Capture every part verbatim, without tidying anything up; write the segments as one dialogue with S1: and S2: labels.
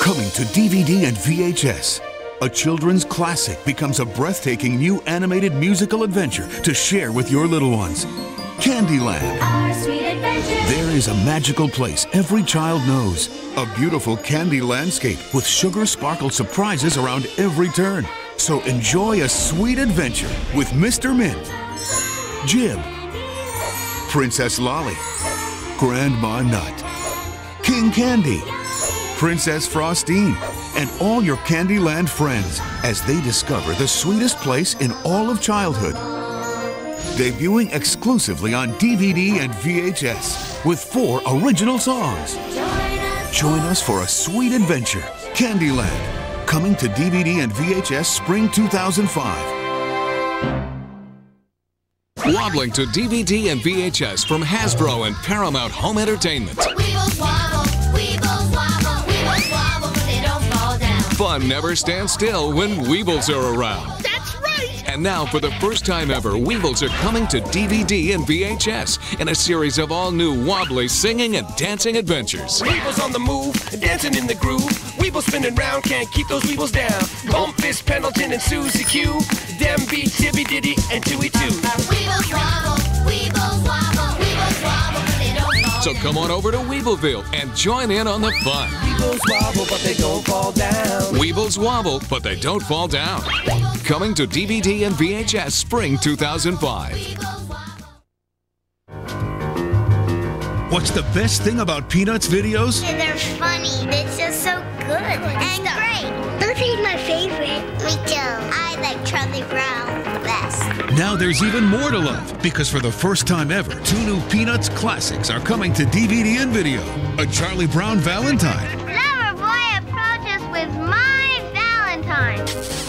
S1: Coming to D V D and V H S. A children's classic becomes a breathtaking new animated musical adventure to share with your little ones. Candyland.
S2: Our sweet adventure.
S1: There is a magical place every child knows. A beautiful candy landscape with sugar sparkle surprises around every turn. So enjoy a sweet adventure with Mister Mint, Jib, Princess Lolly, Grandma Nut, King Candy, Princess Frostine, and all your Candyland friends as they discover the sweetest place in all of childhood. Debuting exclusively on D V D and V H S with four original songs. Join us for a sweet adventure. Candyland, coming to D V D and V H S spring two thousand five.
S3: Wobbling to D V D and V H S from Hasbro and Paramount Home Entertainment.
S2: Weebles wobble, Weebles wobble, Weebles wobble, but they don't fall down.
S3: Fun never stands still when Weebles are around.
S2: That's right!
S3: And now, for the first time ever, Weebles are coming to D V D and V H S in a series of all-new wobbly singing and dancing adventures.
S4: Weebles on the move, dancing in the groove. Weebles spinning round, can't keep those Weebles down. Bumpfist, Pendleton, and Susie Q. Dem beat, Tibby Diddy, and Dewey too.
S2: Weebles wobble, Weebles wobble, Weebles wobble, but they don't fall
S3: So come on over to Weebleville and join in on the fun.
S4: Weebles wobble, but they don't fall down.
S3: Weebles wobble, but they don't fall down. Coming to D V D and V H S spring two thousand five.
S1: What's the best thing about Peanuts videos?
S5: They're funny. It's just so good and great. Lucy's my favorite. Me too. I like Charlie Brown the best.
S1: Now there's even more to love, because for the first time ever, two new Peanuts classics are coming to D V D and video. A Charlie Brown Valentine.
S5: Lover boy approaches with my Valentine.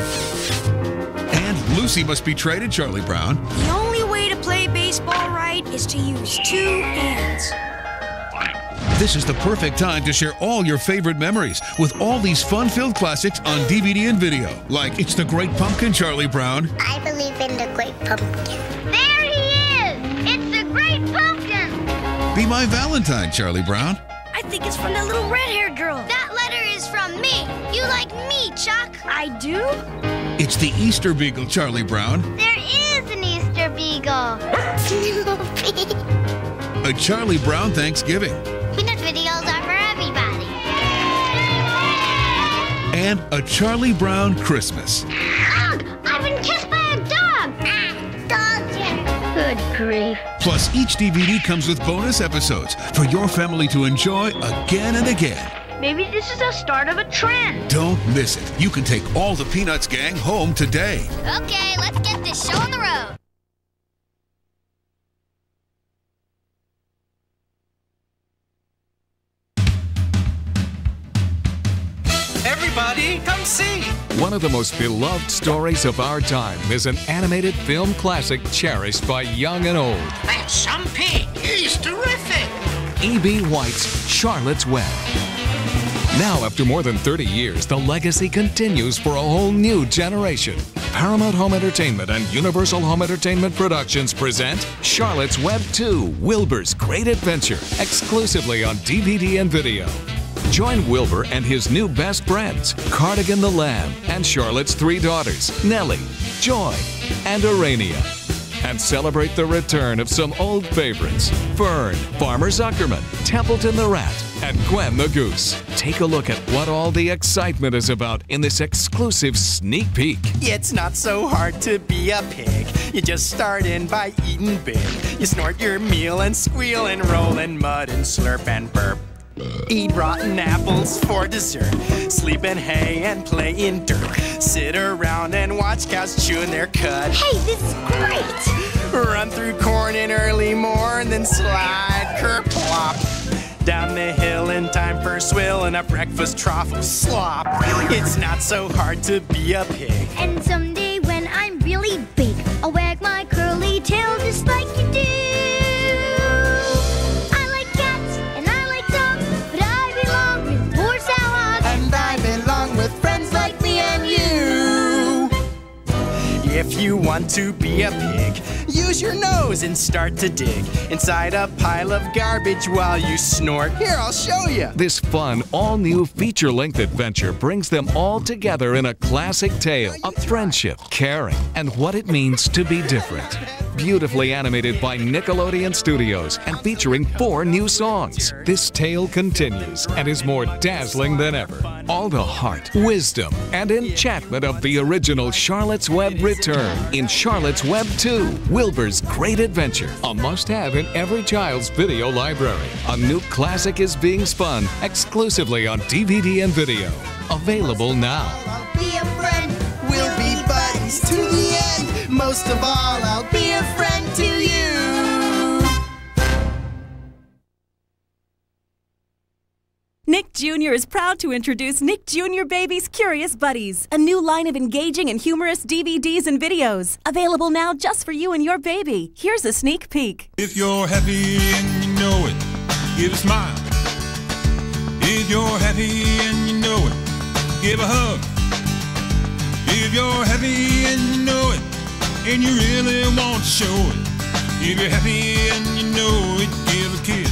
S1: And Lucy Must Be Traded, Charlie Brown.
S6: The only way to play baseball right is to use two hands.
S1: This is the perfect time to share all your favorite memories with all these fun-filled classics on D V D and video, like It's the Great Pumpkin, Charlie Brown.
S5: I believe in the Great Pumpkin. There he is! It's the Great Pumpkin!
S1: Be My Valentine, Charlie Brown.
S6: I think it's from that little red-haired girl.
S5: That letter is from me. You like me, Chuck.
S6: I do?
S1: It's the Easter Beagle, Charlie Brown.
S5: There is an Easter Beagle. Snoopy.
S1: A Charlie Brown Thanksgiving.
S5: Peanut videos are for everybody.
S1: And a Charlie Brown Christmas.
S5: Ugh, I've been kissed by a dog. Ah, dog. Good grief.
S1: Plus, each D V D comes with bonus episodes for your family to enjoy again and again.
S6: Maybe this is the start of a trend.
S1: Don't miss it. You can take all the Peanuts gang home today.
S5: Okay, let's get this show on the road.
S4: Everybody, come see!
S3: One of the most beloved stories of our time is an animated film classic cherished by young and old.
S7: That's some pig. He's terrific.
S3: E B. White's Charlotte's Web. Now, after more than thirty years, the legacy continues for a whole new generation. Paramount Home Entertainment and Universal Home Entertainment Productions present Charlotte's Web two, Wilbur's Great Adventure, exclusively on D V D and video. Join Wilbur and his new best friends, Cardigan the Lamb, and Charlotte's three daughters, Nellie, Joy, and Urania. And celebrate the return of some old favorites, Fern, Farmer Zuckerman, Templeton the Rat, and Gwen the Goose. Take a look at what all the excitement is about in this exclusive sneak peek.
S8: It's not so hard to be a pig. You just start in by eating big. You snort your meal and squeal and roll in mud and slurp and burp. Eat rotten apples for dessert. Sleep in hay and play in dirt. Sit around and watch cows chewing their cud.
S5: Hey, this is great.
S8: Run through corn in early morn, then slide kerplop down the hill in time for a swill and a breakfast trough of slop. It's not so hard to be a pig.
S5: And someday when I'm really big, I'll wag my curly tail just like you do. I like cats and I like dogs, but I belong with poor sow hogs.
S8: And I belong with friends like me and you. If you want to be a pig, Use your nose and start to dig inside a pile of garbage while you snort. Here, I'll show you.
S3: This fun, all-new feature-length adventure brings them all together in a classic tale of friendship, caring, and what it means to be different. Beautifully animated by Nickelodeon Studios and featuring four new songs, this tale continues and is more dazzling than ever. All the heart, wisdom, and enchantment of the original Charlotte's Web return in Charlotte's Web two, Wilbur's Great Adventure, a must-have in every child's video library. A new classic is being spun exclusively on D V D and video. Available now.
S8: I'll be a friend. We'll be buddies to the end. Most of all, I'll be a friend to you.
S9: Nick Junior is proud to introduce Nick Junior Baby's Curious Buddies, a new line of engaging and humorous D V Ds and videos. Available now just for you and your baby. Here's a sneak peek.
S10: If you're happy and you know it, give a smile. If you're happy and you know it, give a hug. If you're happy and you know it, and you really want to show it, if you're happy and you know it, give a kiss.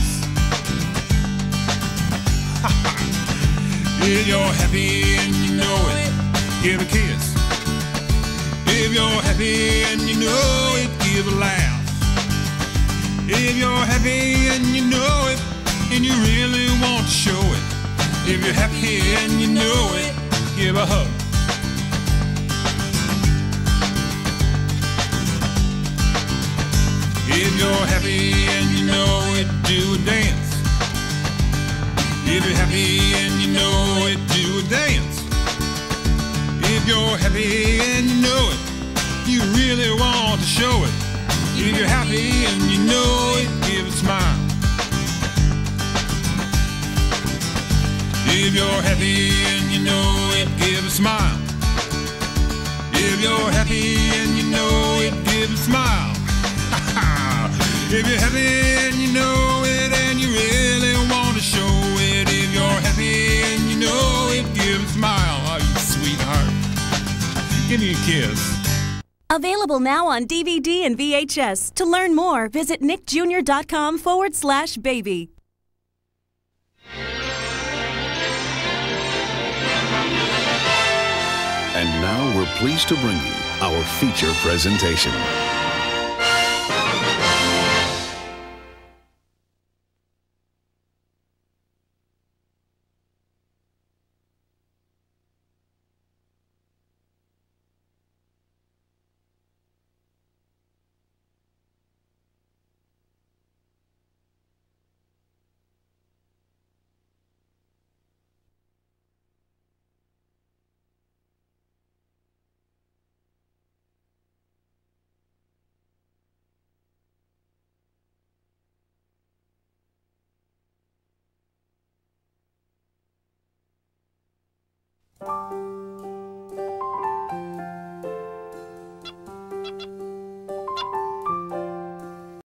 S10: If you're happy and you know it, give a kiss. If you're happy and you know it, give a laugh. If you're happy and you know it, and you really want to show it, if you're happy and you know it, give a hug. If you're happy and you know it, do a dance. If you're happy and you know it, do a dance. If you're happy and you know it, you really want to show it. If you're happy and you know it, give a smile. If you're happy and you know it, give a smile. If you're happy and you know it, give a smile. If you're happy and you know it and you really want to show it, if you're happy and you know it, give a smile. Oh, you sweetheart. Give me a kiss.
S9: Available now on D V D and V H S. To learn more, visit nickjunior.com forward slash baby.
S1: And now we're pleased to bring you our feature presentation.
S11: Thank you.